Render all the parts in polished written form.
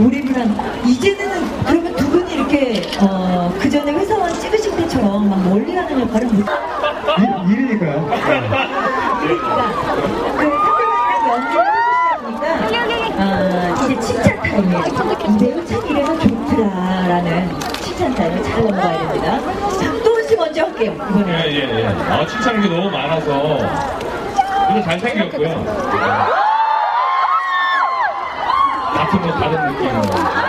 몰입을 이제는 그러면 두 분이 이렇게 그 전에 회사원 찍으실 때처럼 막 멀리 가는 역할을 못. 일이니까요. 그러니까 그 상대방이랑 연기를 해보시다 보니까 이제 칭찬 타임이에요. 매우 참 이래서 좋더라라는 칭찬 타임을 잘 넘어가야 됩니다. 박도훈 씨 먼저 할게요. 이번에. 예. 칭찬한 게 너무 많아서 그래서 잘생겼고요. 같은 거 다른 느낌으로.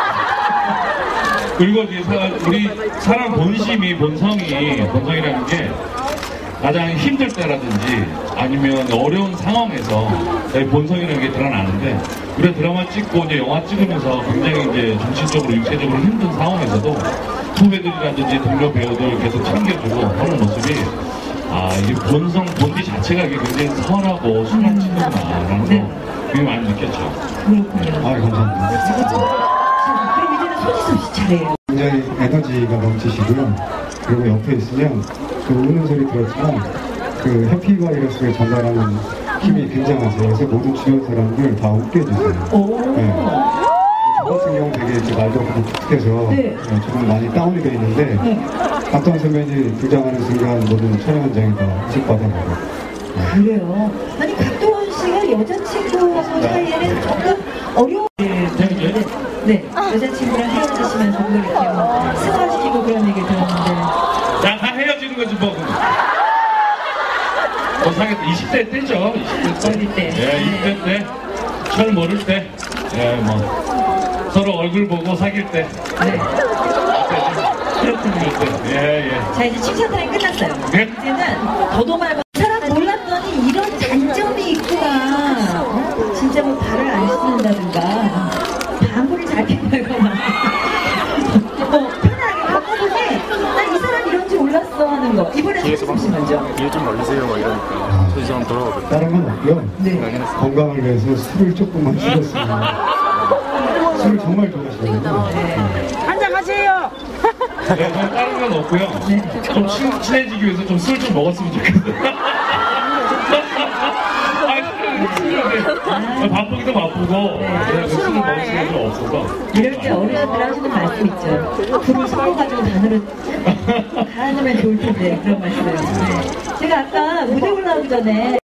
그리고 우리 사람 본성이라는 게 가장 힘들 때라든지 아니면 어려운 상황에서 저희 본성이라는 게 드러나는데, 우리 드라마 찍고 이제 영화 찍으면서 굉장히 이제 정신적으로 육체적으로 힘든 상황에서도 후배들이라든지 동료 배우들 계속 챙겨주고 하는 모습이 이게 본디 자체가 굉장히 선하고 순한 친구구나라는 거 되게 많이 느꼈죠. 그렇군요. 감사합니다. 그럼 이제는 손지섭 씨 차례예요. 굉장히 에너지가 넘치시고요. 그리고 옆에 있으면 그 우는 소리 들었지만 그 해피바이러스를 전달하는 힘이 굉장하세요. 그래서 모든 주변 사람들 다 웃게 해주세요. 네. 저 같은 경우 되게 이렇게 말도 없고 툭툭해서 조금 많이 다운이 돼 있는데 박도훈 선배님이 등장하는 순간 모든 촬영 현장이 다 우습받아가요. 그래요? 아니 박도훈 씨가 여자친구 사이에는 조금 어려운 여자친구랑 헤어지시면서 그걸 이렇게 뭐 스며지고 그런 얘기를 들었는데 다 헤어지는 거지 뭐. 사귀었 20대 때죠. 20대 때. 20대 때. 철 모를 때. 서로 얼굴 보고 사귈 때. 그렇군요. 자, 이제 칭찬 타임 끝났어요. 이제는 더도 말고 사람 몰랐더니 이런 장점이 있구나. 진짜 뭐 발을 안 씻는다든가 방구를 잘 펴거나 편하게 바꿔보니 난 이 사람 이런지 몰랐어 하는 거. 이번에 손지섭 씨 먼저. 일 좀 멀리세요 막 이러니까 손지섭 한번 돌아오거든요. 다른 건 없고요. 건강을 위해서 술을 조금만 줄였습니다. 술을 정말 좋아하시거든요. 한잔 하세요. 다른 건 없고요. 좀 친해지기 위해서 좀 술 좀 먹었으면 좋겠어요. 바쁘기도 바쁘고 술을 먹을 시간이 좀 없어서. 이럴 때 어르신들 하시는 말씀 있죠. 불을 섞어가지고 간으면 좋을 텐데 그런 말씀을. 제가 아까 무대 올라오기 전에